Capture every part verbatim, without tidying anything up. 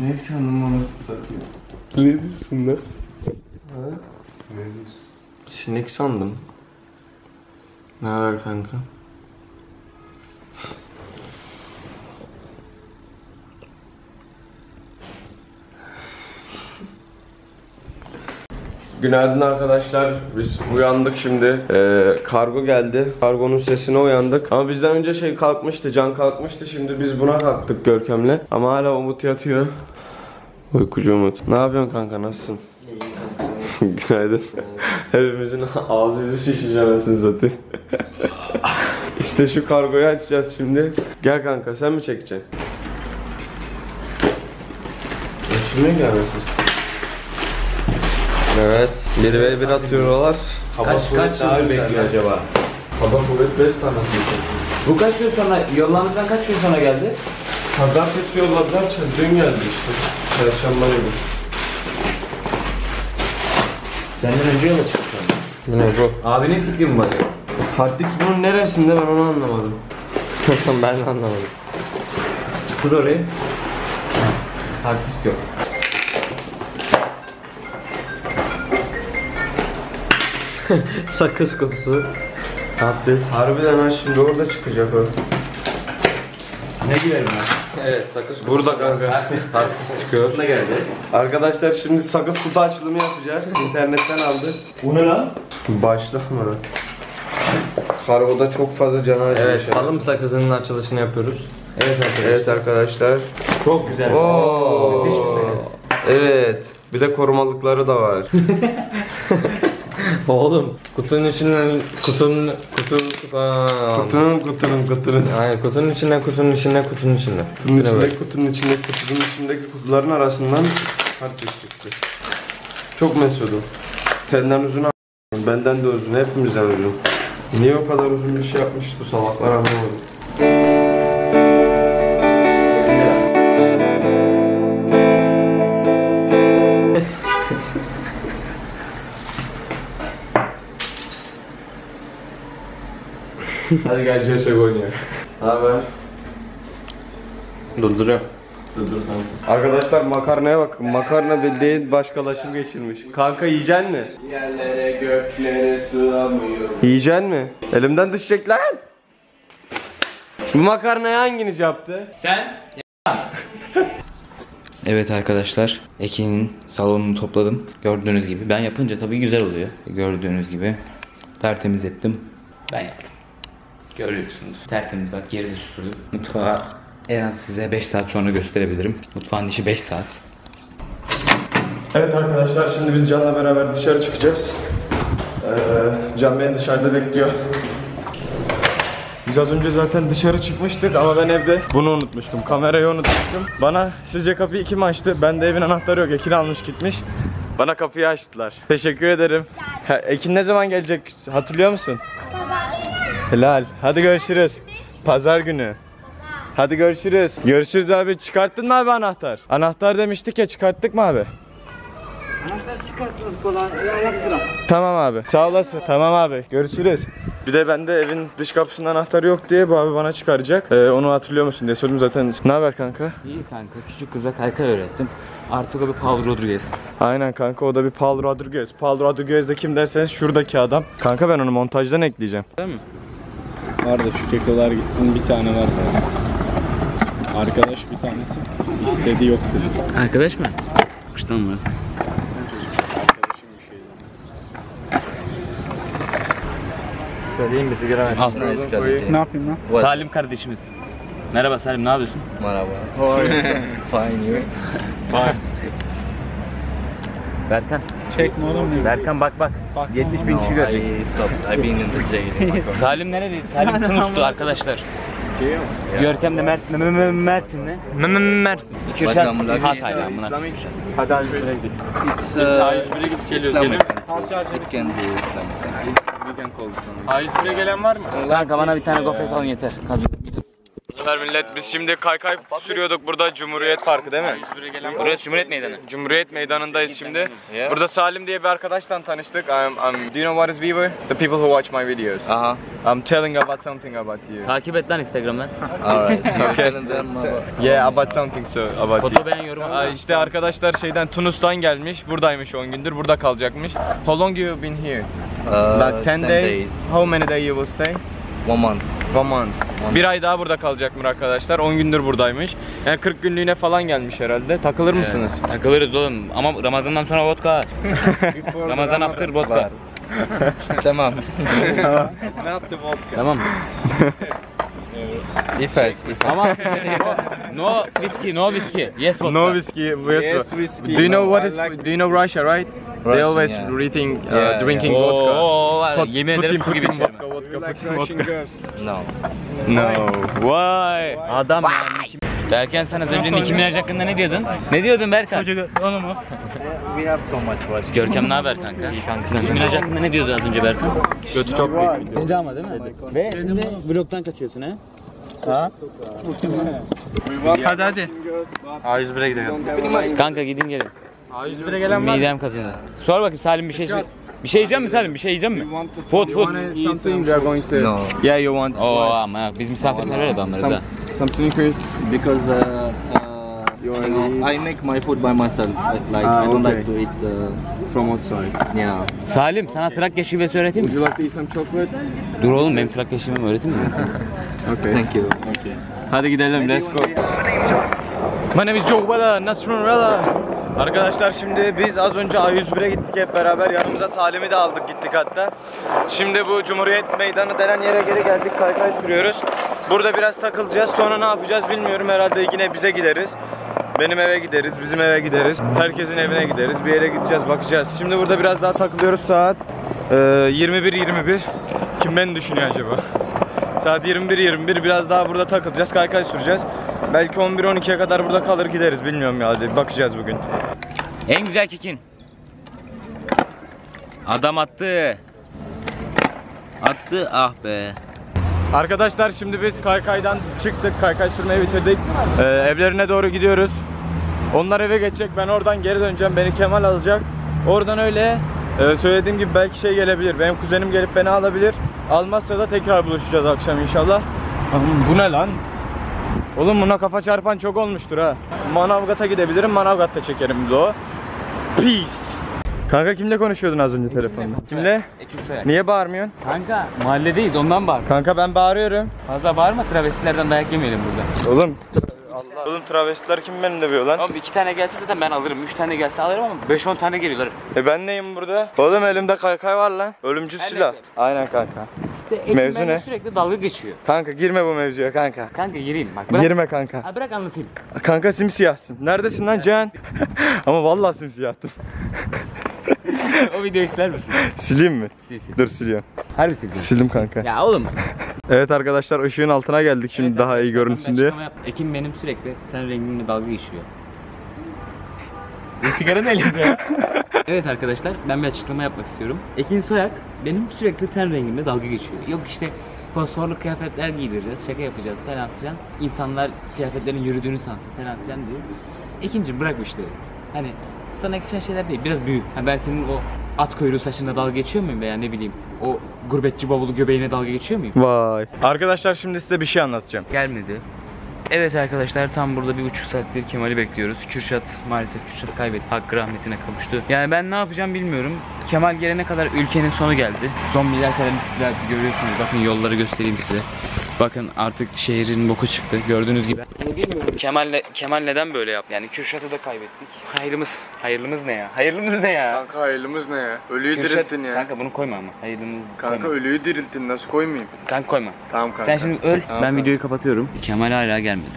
Sinek sandım onu satayım. Ne diyorsun lan? Ha? Ne diyorsun? Sinek sandım. Ne haber kanka? Günaydın arkadaşlar. Biz uyandık şimdi. Ee, kargo geldi. Kargonun sesine uyandık. Ama bizden önce şey kalkmıştı. Can kalkmıştı. Şimdi biz buna kalktık Görkem'le. Ama hala Umut yatıyor. Uykucu Umut. Ne yapıyorsun kanka? Nasılsın? Günaydın. Hepimizin ağzı yüzü şişmiş anasını satayım. İşte şu kargoyu açacağız şimdi. Gel kanka, sen mi çekeceksin? Açılmıyor gelmesin. Evet, bir ve bir atıyorlar. Kaç kaç yıl bekliyor acaba? Hava kuvvet beş tane atıyor. Bu kaç yıl sonra, yollamızdan kaç yıl sonra geldi? Pazartesi yolladılar, dün geldi işte. Çarşamba günü. Senden önce yola çıkmış Bu ne bu? Abinin fikri mi var ya? Hardix bunun neresinde, ben onu anlamadım. Ben de anlamadım. Kur orayı. Artist yok. Sakız kutusu. Hardix. Harbiden ha, şimdi orada çıkacak o. Ne gülerim ben? Evet, sakız kutusu. Burada kanka. Sakız çıkıyor. Ne geldi? Arkadaşlar şimdi sakız kutu açılımı yapacağız. İnternetten aldık. Bu ne lan? Başlama. Kargoda çok fazla canı acımış. Evet, palım sakızının açılışını yapıyoruz. Evet arkadaşlar. Evet arkadaşlar. Çok güzel. Oo. Müthiş bir sakız. Evet. Bir de korumalıkları da var. Oğlum, kutunun içinden kutunun kutunun Kutunun kutunun kutunun. Hayır, kutunun içinden kutunun içinden kutunun içinden. Kutunun içindeki kutunun içindeki kutunun içindeki kutuların arasından parça çıktı. Çok mesudum. Senden uzun a**. Benden de uzun, hepimizden uzun. Niye o kadar uzun bir şey yapmış bu salaklar anlamadım. Hadi gel C S G O oynayalım. Ne haber? Durduruyorum. Dur dur tamam. Arkadaşlar makarnaya bakın. Makarna bildiğin başkalaşım geçirmiş. Kanka yiyecek mi? Yerlere göklere sığamıyor. Yiyecek mi? Elimden düşecek lan. Bu makarnayı hanginiz yaptı? Sen Evet arkadaşlar, Ekin'in salonunu topladım. Gördüğünüz gibi. Ben yapınca tabii güzel oluyor. Gördüğünüz gibi tertemiz ettim. Ben yaptım. Görüyorsunuz. Tertemiz, bak yeri de süpürdüm. Mutfağı en az size beş saat sonra gösterebilirim. Mutfağın işi beş saat. Evet arkadaşlar, şimdi biz Can'la beraber dışarı çıkacağız. Ee, Can beni dışarıda bekliyor. Biz az önce zaten dışarı çıkmıştık ama ben evde bunu unutmuştum. Kamerayı unutmuştum. Bana sizce kapıyı kim açtı? Bende evin anahtarı yok. Ekin almış gitmiş. Bana kapıyı açtılar. Teşekkür ederim. Ha, Ekin ne zaman gelecek? Hatırlıyor musun? Helal. Hadi görüşürüz. Pazar günü. Hadi görüşürüz. Görüşürüz abi. Çıkarttın mı abi anahtar? Anahtar demiştik ya, çıkarttık mı abi? Anahtar çıkartmadık olan yaptıram. Tamam abi. Sağ olasın. Tamam abi. Görüşürüz. Bir de bende evin dış kapısının anahtarı yok diye bu abi bana çıkaracak. Ee, onu hatırlıyor musun diye sordum zaten. Ne haber kanka? İyi kanka, küçük kıza kaykay öğrettim. Artık o bir Paul Rodriguez. Aynen kanka, o da bir Paul Rodriguez. Paul Rodriguez de kim derseniz şuradaki adam. Kanka ben onu montajdan ekleyeceğim. Değil mi? Var da şu kekolar gitsin, bir tane var zaten. Arkadaş bir tanesi istedi, yok dedi. Arkadaş mı? Kuştan mı? Arkadaşım bir şeyden. Söyleyeyim bir sigara ver. Al. Ne yapayım lan? Salim kardeşimiz. Merhaba Salim, ne yapıyorsun? Merhaba. Fine you. Berkan. Çekme oğlum. Berkan bak bak. Bak. yetmiş bin kişi görecek. Stop. I've been in the jail. Salim nerede? Salim Tunus'tu arkadaşlar. Görkem de Mersin. Mersin'de. Mersin. İki üç saat Hatay'la amına. Hadi A yüz bire gidelim. It's A yüz bire git geliyoruz. A yüz bire gelen var mı? Kanka bana bir tane gofret alın yeter. Millet biz şimdi kaykay sürüyorduk burada Cumhuriyet Parkı değil mi? Burası Cumhuriyet Meydanı. Cumhuriyet Meydanı'ndayız şimdi. Burada Salim diye bir arkadaşla tanıştık. I'm, I'm, do you know what is Weaver? The people who watch my videos. Aha. I'm telling about something about you. Takip et lan Instagram'dan. Alright. Okay. Yeah, about something so about you. Foto beğen yorum. Aa, işte arkadaşlar şeyden Tunus'tan gelmiş. Buradaymış on gündür. Burada kalacakmış. How long you been here? Uh, Like ten days. How many days you will stay? One month. One month. Bir ay daha burada kalacakmış arkadaşlar. on gündür buradaymış. Yani kırk günlüğüne falan gelmiş herhalde. Takılır mısınız? Takılırız oğlum ama Ramazan'dan sonra vodka. Ramazan after vodka. Tamam. Not the vodka. Tamam. İfes. Ama no whiskey, no whiskey. Yes vodka. No whiskey. Yes, Yes, whiskey. Do you know No, what I is? like Do you know Russia, right? They Russian, always yeah. reading, uh, Yeah, drinking yeah. vodka. Oo, var. Put- Yemin Putin, ederim su gibi Putin, içerim. vodka, vodka, Like Putin, Russian vodka. girls. No. No. Why? Adam ya. Berkan sen az önce Nicki Minaj hakkında ne diyordun? Ne diyordun Berkan? Onu mu? We have so much Russian. Görkem ne haber kanka? İyi kanka. Nicki Minaj hakkında ne diyordu az önce Berkan? Götü çok büyük. Dedi ama değil mi? Ve şimdi vlogtan kaçıyorsun ha? Ha? Hadi hadi. A yüz bire gidelim. Kanka gidin gelin. A yüz bire gelen var mı? Midem kazındı. Sor bakayım Salim bir şey bir şey yiyecek misin Salim? Bir şey yiyecek misin? Food food. Something we are going to. No. Yeah, you want. Oo ama yok, biz misafirperver adamlarız ha. Some sneakers. Because uh, uh, you know, I make my food by myself. Like Ah, I don't okay. like to eat uh, From outside. yeah. Salim sana Trakya şivesi öğreteyim mi? Would you like to eat some chocolate? Dur oğlum benim Trakya şivemi öğreteyim mi? Okay. Thank you. Hadi gidelim, let's go. My name is Joe Bella, Nasrunrella. Arkadaşlar şimdi biz az önce A yüz bire gittik hep beraber. Yanımıza Salim'i de aldık gittik hatta. Şimdi bu Cumhuriyet Meydanı denen yere geri geldik. Kaykay sürüyoruz. Burada biraz takılacağız. Sonra ne yapacağız bilmiyorum. Herhalde yine bize gideriz. Benim eve gideriz, bizim eve gideriz. Herkesin evine gideriz. Bir yere gideceğiz, bakacağız. Şimdi burada biraz daha takılıyoruz. Saat e, yirmi bir yirmi bir. Kim beni düşünüyor acaba? Saat yirmi bir yirmi bir. Biraz daha burada takılacağız. Kaykay süreceğiz. Belki on bir on ikiye kadar burada kalır gideriz. Bilmiyorum ya. Hadi bakacağız bugün. En güzel kikin. Adam attı. Attı ah be. Arkadaşlar şimdi biz kaykaydan çıktık. Kaykay sürmeyi bitirdik. Ee, evlerine doğru gidiyoruz. Onlar eve geçecek. Ben oradan geri döneceğim. Beni Kemal alacak. Oradan öyle e, söylediğim gibi belki şey gelebilir. Benim kuzenim gelip beni alabilir. Almazsa da tekrar buluşacağız akşam inşallah. Aman, bu ne lan? Oğlum buna kafa çarpan çok olmuştur ha. Manavgat'a gidebilirim. Manavgat'ta çekerim vlogu. Peace. Kanka kimle konuşuyordun az önce telefonda? Kimle? Niye bağırmıyorsun? Kanka mahalledeyiz ondan bağır. Kanka ben bağırıyorum. Fazla bağırma travestilerden dayak yemeyelim burada. Oğlum. Allah. Oğlum travestiler kim beni dövüyor lan? Oğlum iki tane gelse zaten ben alırım. Üç tane gelse alırım ama beş on tane geliyorlar. E ben neyim burada? Oğlum elimde kaykay var lan. Ölümcül Her silah. neyse. Aynen kanka. İşte Ekim Mevzu benimle ne? sürekli dalga geçiyor. Kanka girme bu mevzuya kanka. Kanka gireyim bak bırak. Girme kanka. Ha, bırak anlatayım. Kanka simsiyahsın. Neredesin lan Cihan? Ama vallahi simsiyahtın. O videoyu siler misin? Sileyim mi? Sil sil. Dur siliyorum. Harbi sildim. Sildim kanka. Ya oğlum. Evet arkadaşlar ışığın altına geldik şimdi Evet daha iyi arkadaşlar, görünsün ben diye. açıklama yap- Ekim benim sürekli ten rengimle dalga geçiyor. Ve sigara ne elimde ya? Evet arkadaşlar ben bir açıklama yapmak istiyorum. Ekin Soyak benim sürekli ten rengimle dalga geçiyor. Yok işte fosforlu kıyafetler giydireceğiz, şaka yapacağız falan filan. İnsanlar kıyafetlerin yürüdüğünü sansın falan filan diyor. Ekincim bırak bu işleri. Hani sana yakışan şeyler değil, biraz büyü. Ha, ben senin o at kuyruğu saçında dalga geçiyor muyum veya ne bileyim o gurbetçi bavulu göbeğine dalga geçiyor muyum? Vay. Arkadaşlar şimdi size bir şey anlatacağım. Gelmedi. Evet arkadaşlar tam burada bir buçuk saattir Kemal'i bekliyoruz. Kürşat maalesef Kürşat kaybetti. Hakkı rahmetine kavuştu. Yani ben ne yapacağım bilmiyorum. Kemal gelene kadar ülkenin sonu geldi. Zombiler falan istila etti, görüyorsunuz. Bakın yolları göstereyim size. Bakın artık şehrin boku çıktı gördüğünüz gibi. Kemal ne, Kemal neden böyle yaptı? Yani Kürşat'ı da kaybettik. Hayırlımız. Hayırlımız ne ya? Hayırlımız ne ya? Kanka hayırlımız ne ya? Ölüyü Kürşat- dirilttin ya. Kanka bunu koyma ama. Hayırlımız Kanka koyma. ölüyü dirilttin nasıl koymayayım? Kanka koyma. Tamam kanka. Sen şimdi öl. Tamam, ben tamam. videoyu kapatıyorum. Kemal hala gelmedi.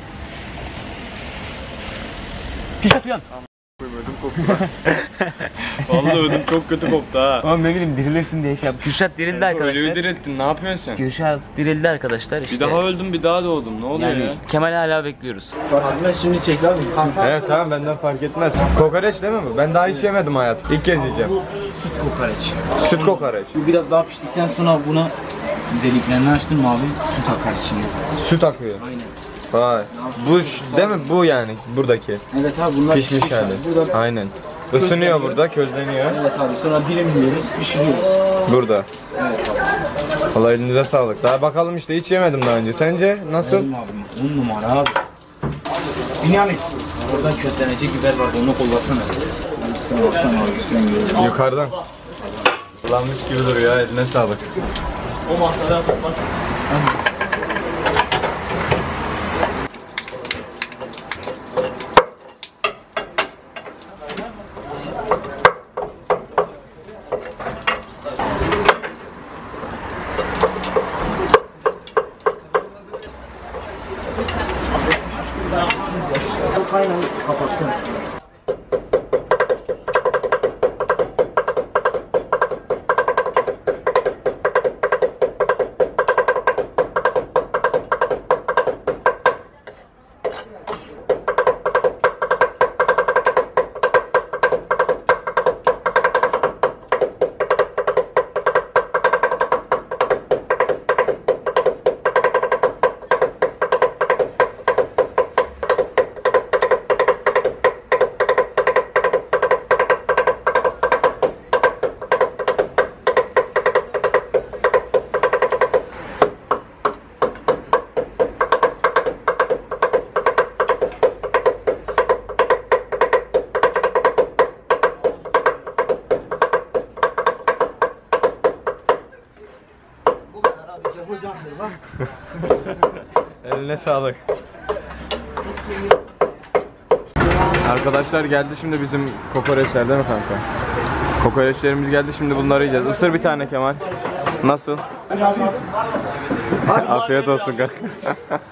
Kürşat uyan. Ödüm koptu lan. Vallahi ödüm çok kötü koptu ha. Oğlum ne bileyim dirilirsin diye şey yap. Kürşat dirildi arkadaşlar. Ölüyü dirilttin ne yapıyorsun sen? Kürşat dirildi arkadaşlar işte. Bir daha öldüm bir daha doğdum ne oluyor yani ya? Kemal'i hala bekliyoruz. Evet tamam benden fark etmez. Kokoreç değil mi bu? Ben daha hiç yemedim hayat. İlk kez yiyeceğim. Süt kokoreç. Süt kokoreç. Bu biraz daha piştikten sonra buna Deliklerini açtın mı abi? Su takar içine. Süt akıyor. Aynen. Vay. Bu ş- değil mi bu yani buradaki Evet abi bunlar pişmiş pişmiş hali. abi. Burada Aynen. Isınıyor burada, közleniyor. evet abi sonra dilimliyoruz, pişiriyoruz. Burada. Evet abi. Vallahi elinize sağlık. Daha bakalım işte hiç yemedim daha önce. Sence nasıl? Benim abim on numara abi. Binyamin. Oradan közlenecek biber var onu kollasana. Üstten alsana abi üstten yiyelim. Yukarıdan. Ulan mis gibi duruyor ya, eline sağlık. O masada bak. Kaynağı kapattım. Eline sağlık. Arkadaşlar geldi şimdi bizim kokoreçler değil mi kanka? Kokoreçlerimiz geldi şimdi bunları yiyeceğiz. Isır bir tane Kemal. Nasıl? Afiyet olsun kanka.